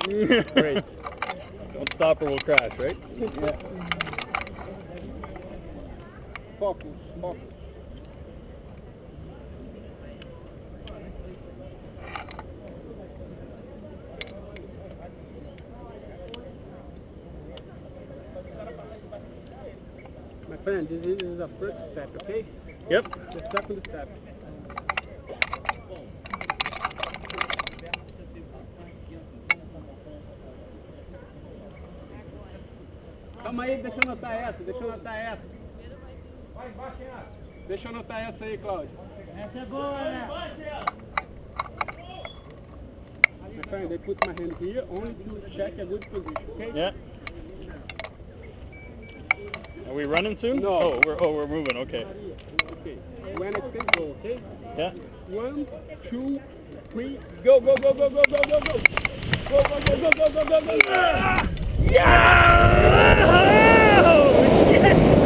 Great. Don't stop or we'll crash, right? Yeah. Focus, focus. My friend, this is the first step, okay? Yep. The second step. Calma aí, deixa eu anotar essa, Vai embaixo, deixa eu anotar essa aí, Cláudio. Essa é boa, né? My friend, they put my hand here only to check a good position, okay? Yeah. Are we running soon? No. We're moving, okay. Okay. When I say go, okay? Yeah. 1, 2, 3, go, go, go, go, go, go, go, go. Go, go, go, go, go, go, go, go, go. Yeah! Oh, shit!